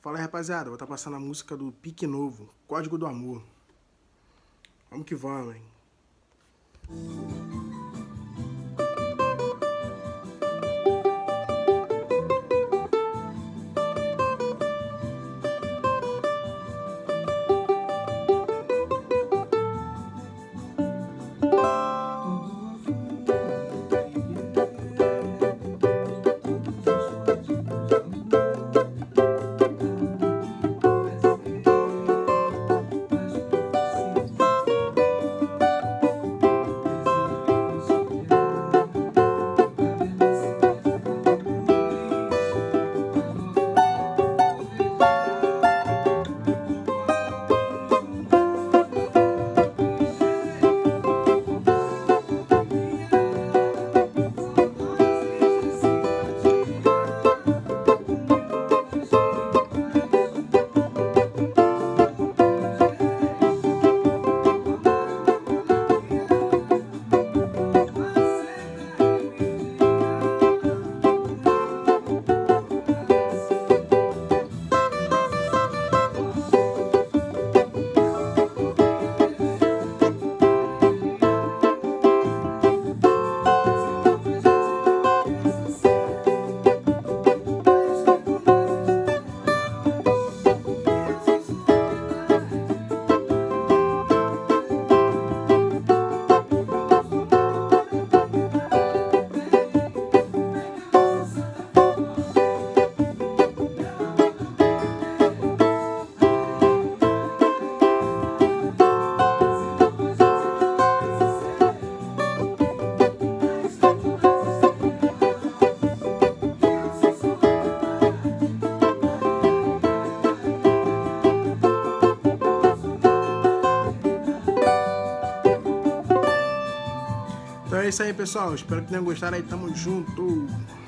Fala aí, rapaziada, vou estar passando a música do Pique Novo, Código do Amor. Vamos que vamos, hein? Então é isso aí, pessoal. Espero que tenham gostado aí. Tamo junto.